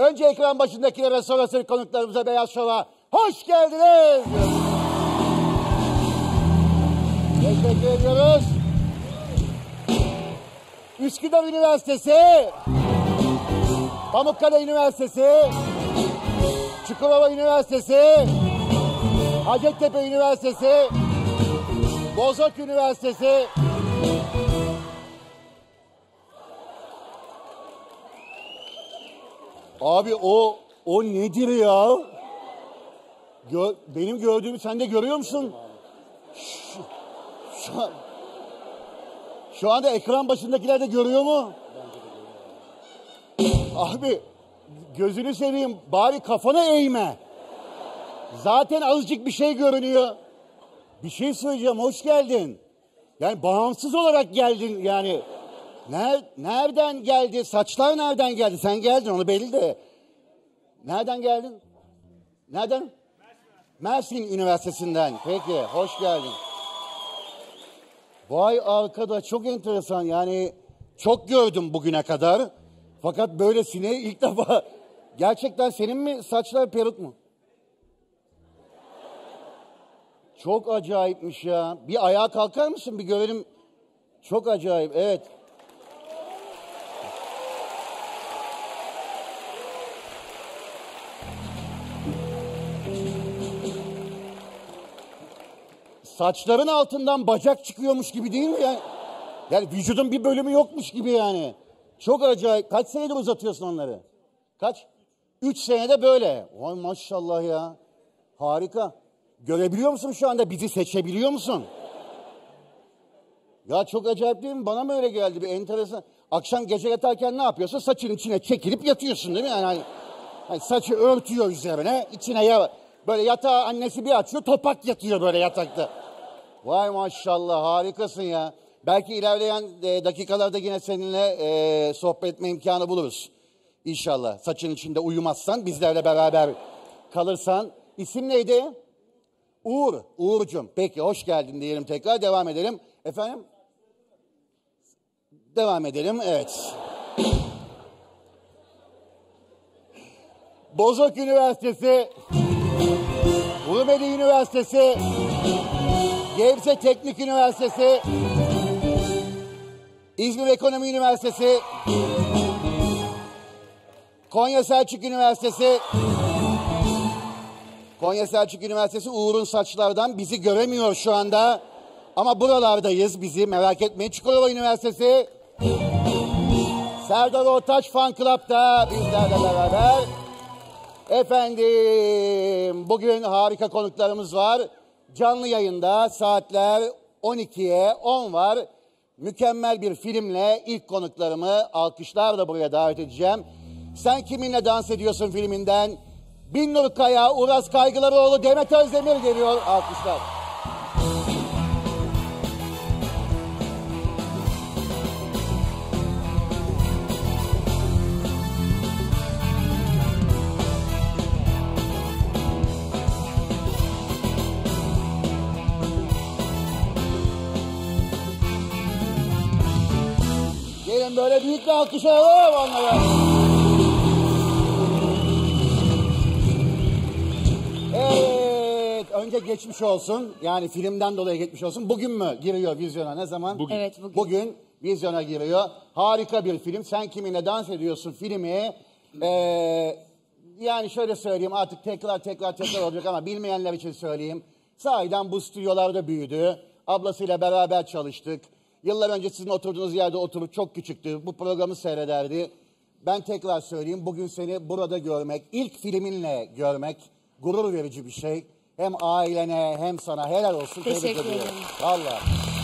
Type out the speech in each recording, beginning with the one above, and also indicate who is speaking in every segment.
Speaker 1: Önce ekran başındakilere, sonrasında konuklarımıza, Beyaz Şov'a hoş geldiniz. Teşekkür ediyoruz. Üsküdar Üniversitesi, Pamukkale Üniversitesi, Çukurova Üniversitesi, Hacettepe Üniversitesi, Bozok Üniversitesi, abi o nedir ya? Benim gördüğümü sen de görüyor musun? Şu anda ekran başındakiler de görüyor mu? Abi gözünü seveyim, bari kafanı eğme. Zaten azıcık bir şey görünüyor. Bir şey söyleyeceğim, hoş geldin. Yani bağımsız olarak geldin yani. Nereden geldi? Saçlar nereden geldi? Sen geldin, onu belli de. Nereden geldin? Nereden? Mersin Üniversitesi'nden. Peki, hoş geldin. Vay arkadaş, çok enteresan yani. Çok gördüm bugüne kadar. Fakat böylesine ilk defa. Gerçekten senin mi saçlar peruk mu? Çok acayipmiş ya. Bir ayağa kalkar mısın? Bir görelim. Çok acayip, evet. Saçların altından bacak çıkıyormuş gibi değil mi ya? Yani vücudun bir bölümü yokmuş gibi yani. Çok acayip. Kaç senedir uzatıyorsun onları? Kaç? 3 senede böyle. Vay maşallah ya. Harika. Görebiliyor musun şu anda? Bizi seçebiliyor musun? Ya çok acayip değil mi? Bana mı öyle geldi? Bir enteresan. Akşam gece yatarken ne yapıyorsun? Saçın içine çekilip yatıyorsun değil mi? Yani saçı örtüyor üzerine. İçine böyle yatağı annesi bir açıyor. Topak yatıyor böyle yatakta. Vay maşallah, harikasın ya. Belki ilerleyen dakikalarda yine seninle sohbet etme imkanı buluruz. İnşallah. Saçın içinde uyumazsan, bizlerle beraber kalırsan. İsim neydi? Uğur. Uğur'cum. Peki, hoş geldin diyelim tekrar. Devam edelim. Efendim? Devam edelim. Evet. Bozok Üniversitesi, Ulubeli Üniversitesi, Gebze Teknik Üniversitesi, İzmir Ekonomi Üniversitesi, Konya Selçuk Üniversitesi. Konya Selçuk Üniversitesi Uğur'un saçlardan bizi göremiyor şu anda. Ama buralardayız, bizi merak etmeyin. Çukurova Üniversitesi, Serdar Ortaç Fan Club'da bizlerle beraber. Efendim, bugün harika konuklarımız var. Canlı yayında saatler 12'ye 10 var. Mükemmel bir filmle ilk konuklarımı alkışlarla buraya davet edeceğim. Sen Kiminle Dans Ediyorsun filminden Binnur Kaya, Uras Kaygılaroğlu, Demet Özdemir geliyor. Alkışlar. Gelin böyle büyük bir alkış alalım onlara. Evet, önce geçmiş olsun. Yani filmden dolayı geçmiş olsun. Bugün mü giriyor vizyona? Ne zaman?
Speaker 2: Bugün. Evet, bugün.
Speaker 1: Bugün vizyona giriyor. Harika bir film. Sen Kiminle Dans Ediyorsun filmi. Yani şöyle söyleyeyim, artık tekrar olacak ama bilmeyenler için söyleyeyim. Sahiden bu stüdyolarda büyüdü. Ablasıyla beraber çalıştık. Yıllar önce sizin oturduğunuz yerde oturup çok küçüktü. Bu programı seyrederdi. Ben tekrar söyleyeyim, bugün seni burada görmek, ilk filminle görmek gurur verici bir şey. Hem ailene hem sana helal olsun.
Speaker 2: Teşekkür ederim.
Speaker 1: Vallahi.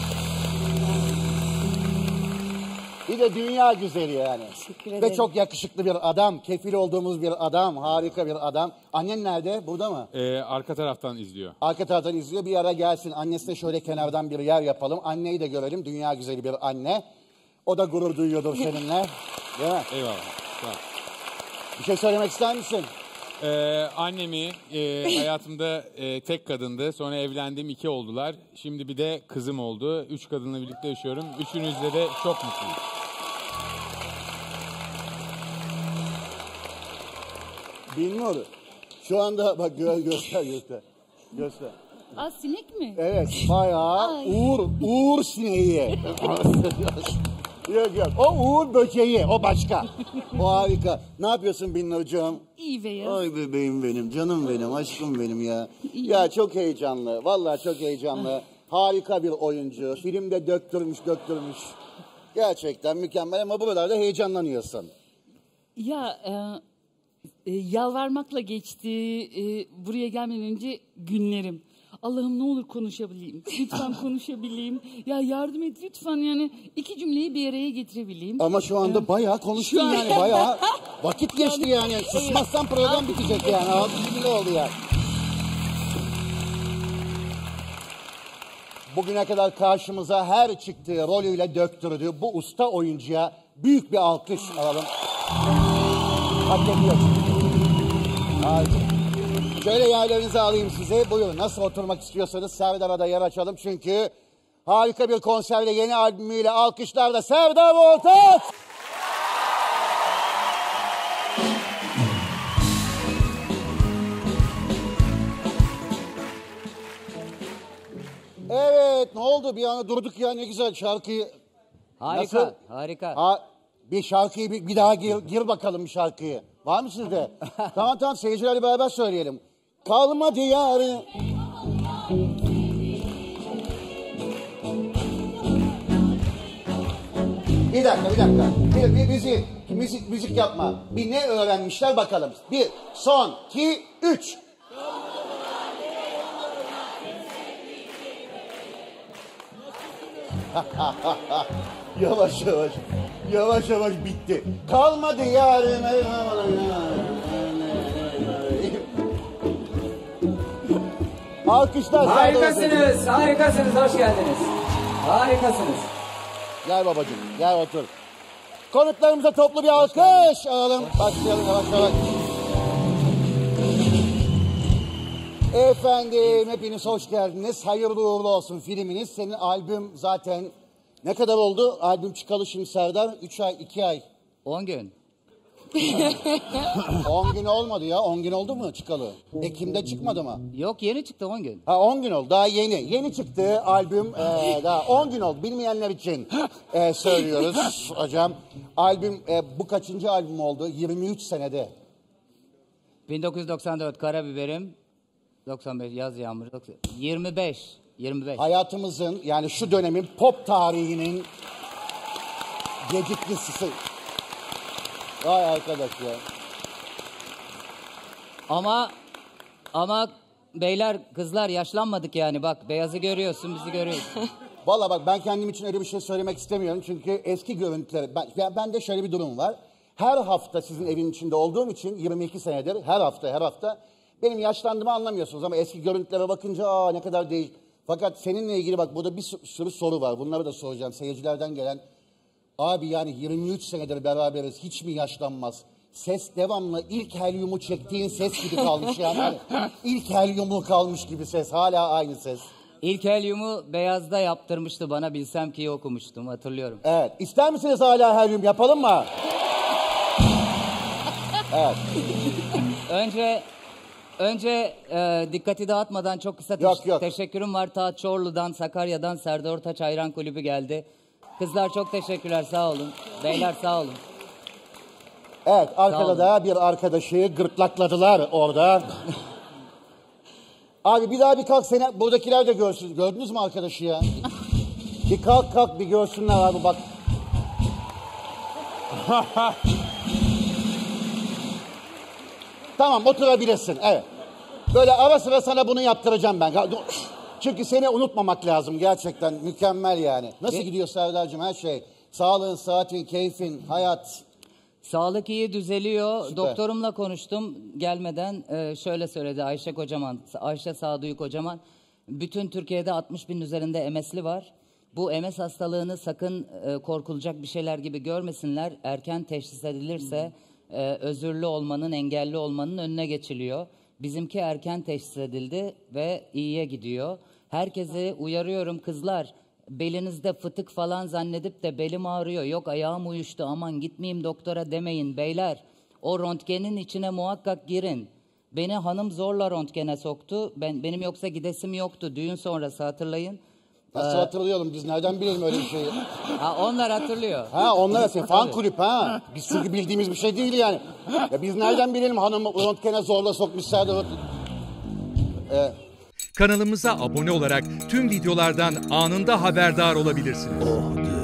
Speaker 1: Bir de dünya güzeli yani.
Speaker 2: Teşekkür ederim.
Speaker 1: Ve çok yakışıklı bir adam, kefil olduğumuz bir adam, harika bir adam. Annen nerede? Burada mı?
Speaker 3: Arka taraftan izliyor.
Speaker 1: Arka taraftan izliyor. Bir ara gelsin. Annesine şöyle kenardan bir yer yapalım. Anneyi de görelim. Dünya güzeli bir anne. O da gurur duyuyordur seninle. Değil mi?
Speaker 3: Eyvallah. Sağ ol.
Speaker 1: Bir şey söylemek ister misin?
Speaker 3: Annemi hayatımda tek kadındı. Sonra evlendim, 2 oldular. Şimdi bir de kızım oldu. 3 kadınla birlikte yaşıyorum. Üçünüzle de çok mutluyum.
Speaker 1: Bilmiyorum. Şu anda bak göster. Göster.
Speaker 2: Aa, sinek mi?
Speaker 1: Evet, bayağı
Speaker 2: Ay.
Speaker 1: Uğur sineği. Yok. O Uğur böceği, o başka. O harika. Ne yapıyorsun Binnurcuğum?
Speaker 2: İyi beyaz.
Speaker 1: Ay bebeğim benim, canım benim, aşkım benim ya. Ya çok heyecanlı, vallahi çok heyecanlı. Harika bir oyuncu. Filmde döktürmüş. Gerçekten mükemmel ama buralarda heyecanlanıyorsun.
Speaker 2: Ya yalvarmakla geçti buraya gelmeden önce günlerim. Allah'ım ne olur konuşabileyim. Lütfen konuşabileyim. Ya yardım et lütfen, yani 2 cümleyi bir araya getirebileyim.
Speaker 1: Ama şu anda bayağı konuştun
Speaker 2: Şu an-
Speaker 1: yani, bayağı vakit geçti yani. Susmazsan program bitecek yani. Abi gibi oldu ya. Bugüne kadar karşımıza her çıktığı rolüyle döktürdüğü bu usta oyuncuya büyük bir alkış alalım. Hak ediyor. Harika. Şöyle yerlerinizi alayım size. Buyurun, nasıl oturmak istiyorsanız Serdar'a da yer açalım. Çünkü harika bir konserle, yeni albümüyle alkışlarla Serdar Ortaç. Evet, ne oldu? Bir anda durduk ya, ne güzel şarkıyı.
Speaker 4: Harika,
Speaker 1: Nasıl?
Speaker 4: harika.
Speaker 1: Bir şarkıyı bir daha gir bakalım bir şarkıyı. Var mı sizde? Tamam seyircilerle beraber söyleyelim. Kalma diyarı. Bir dakika. Müzik yapma. Bir ne öğrenmişler bakalım. 1, son, 2, 3. Yavaş bitti. Kalmadı yarım. Alkışlar.
Speaker 4: Harikasınız, hoş geldiniz. Harikasınız.
Speaker 1: Gel babacığım, gel otur. Konuklarımıza toplu bir alkış alalım. Başlayalım yavaş. Efendim, hepiniz hoş geldiniz. Hayırlı uğurlu olsun filminiz. Senin albüm zaten ne kadar oldu? Albüm çıkalı şimdi Serdar? 3 ay, 2 ay.
Speaker 4: 10 gün.
Speaker 1: 10 gün olmadı ya. 10 gün oldu mu çıkalı? Ekim'de çıkmadı mı?
Speaker 4: Yok, yeni çıktı 10 gün.
Speaker 1: Ha, 10 gün oldu. Daha yeni. Yeni çıktı albüm. Daha 10 gün oldu. Bilmeyenler için söylüyoruz hocam. Albüm bu kaçıncı albüm oldu? 23 senede.
Speaker 4: 1994 Karabiberim. 95 Yaz Yağmuru. 25.
Speaker 1: Hayatımızın, yani şu dönemin pop tarihinin geciklisi. Vay arkadaş ya.
Speaker 4: Ama beyler, kızlar yaşlanmadık yani. Bak, beyazı görüyorsun, bizi görüyorsun.
Speaker 1: Valla bak, ben kendim için öyle bir şey söylemek istemiyorum. Çünkü eski görüntüleri... Ben de şöyle bir durum var. Her hafta sizin evin içinde olduğum için 22 senedir her hafta benim yaşlandığımı anlamıyorsunuz. Ama eski görüntülere bakınca ne kadar değil. Fakat seninle ilgili bak, burada bir sürü soru var. Bunları da soracağım seyircilerden gelen. Abi yani 23 senedir beraberiz, hiç mi yaşlanmaz? Ses devamlı ilk helyumu çektiğin ses gibi kalmış yani. Hani ilk helyumu kalmış gibi ses, hala aynı ses.
Speaker 4: İlk helyumu Beyaz'da yaptırmıştı bana, bilsem ki okumuştum, hatırlıyorum.
Speaker 1: Evet, ister misiniz hala helyum yapalım mı? Evet.
Speaker 4: Önce dikkati dağıtmadan çok kısa
Speaker 1: Yok.
Speaker 4: teşekkürüm var. Ta Çorlu'dan, Sakarya'dan Serdar Ortaç Hayran Kulübü geldi. Kızlar çok teşekkürler, sağ olun. Beyler sağ olun.
Speaker 1: Evet, arkada da bir arkadaşı gırtlakladılar orada. Abi bir daha bir kalk, seni buradakiler de görsün. Gördünüz mü arkadaşı ya? Bir kalk bir görsünler abi, bak. Tamam, oturabilirsin, evet. Böyle ara sıra sana bunu yaptıracağım ben. Çünkü seni unutmamak lazım gerçekten, mükemmel yani. Nasıl gidiyor Serdar'cığım her şey? Sağlığın, saatin, keyfin, hayat.
Speaker 4: Sağlık iyi, düzeliyor.
Speaker 1: Süper.
Speaker 4: Doktorumla konuştum gelmeden, şöyle söyledi Ayşe Sadık Kocaman. Bütün Türkiye'de 60 bin üzerinde MS'li var. Bu MS hastalığını sakın korkulacak bir şeyler gibi görmesinler. Erken teşhis edilirse özürlü olmanın, engelli olmanın önüne geçiliyor. Bizimki erken teşhis edildi ve iyiye gidiyor. Herkese uyarıyorum kızlar. Belinizde fıtık falan zannedip de belim ağrıyor, yok ayağım uyuştu, aman gitmeyeyim doktora demeyin beyler. O röntgenin içine muhakkak girin. Beni hanım zorla röntgene soktu. Benim yoksa gidesim yoktu. Düğün sonrası hatırlayın.
Speaker 1: Nasıl hatırlayalım, biz nereden bilelim öyle bir şeyi?
Speaker 4: Ha, onlar hatırlıyor.
Speaker 1: Ha, onlar senin fan kulüp ha. Biz çünkü bildiğimiz bir şey değil yani. Ya biz nereden bilelim hanım röntgene zorla sokmuşlar da.
Speaker 5: Kanalımıza abone olarak tüm videolardan anında haberdar olabilirsiniz.